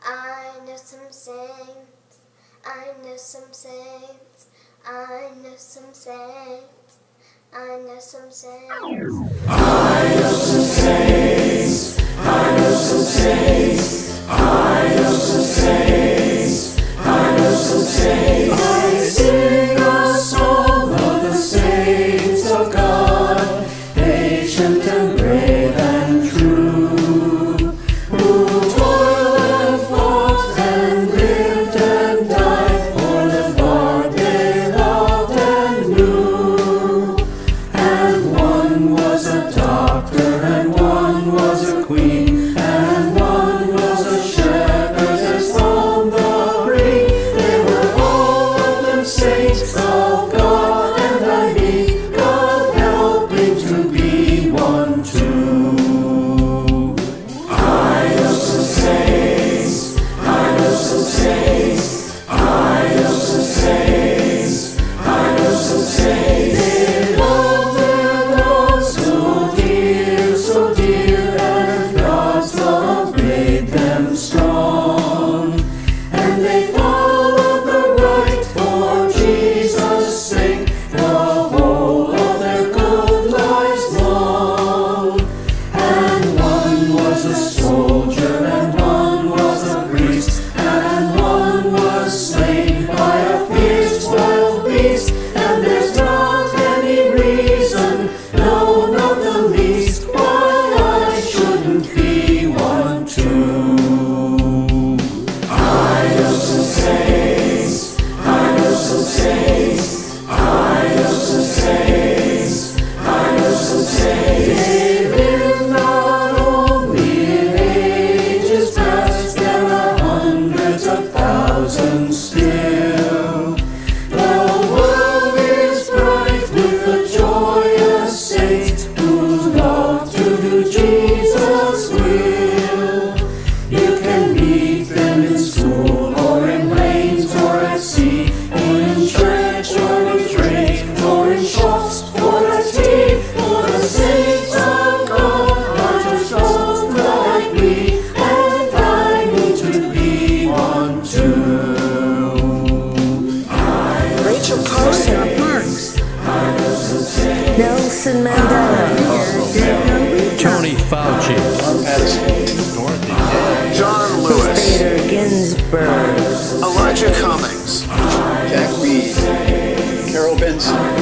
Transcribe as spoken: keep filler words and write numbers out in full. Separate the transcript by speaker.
Speaker 1: I know some saints, I know some saints, I know some saints, I know some saints.
Speaker 2: I know some saints, I know some saints, I know some saints, I know some saints. I sing a song of the saints of God, patient and brave and true, who toiled and fought and lived and died for the God they loved and knew. And one was a doctor, and one was a queen, and one was a shepherdess on the green. They were all of them saints of God, and I need God helping to be one too. I know some saints, I know some saints, I know some saints, I know some saints. They love their God so dear, so dear, and God's love made them strong. And they followed the right for Jesus' sake, the whole of their good lives long. And one was a soldier, and one was a priest, and one was slain by a fierce wild beast. And there's not any reason, no, not the least, why I shouldn't be one too. I know some saints, I know some saints, I know some saints, I know some saints. They live not only in ages past, there are hundreds of thousands still. The world is bright with the joyous saints who love to do Jesus' will. You can meet them in school, or in lanes, or at sea, or in church, or in trade, or in shops, or at tea. For the saints of God are just souls like me, and I need to be one too. I know
Speaker 3: Rachel
Speaker 2: some
Speaker 3: Carson,
Speaker 2: saints,
Speaker 3: Marks,
Speaker 2: I know some saints,
Speaker 3: Nelson Mandela,
Speaker 4: Tony Fauci,
Speaker 5: John Lewis,
Speaker 3: Bader Ginsburg,
Speaker 5: Elijah Cummings,
Speaker 6: Jack Reed, Carol Benson,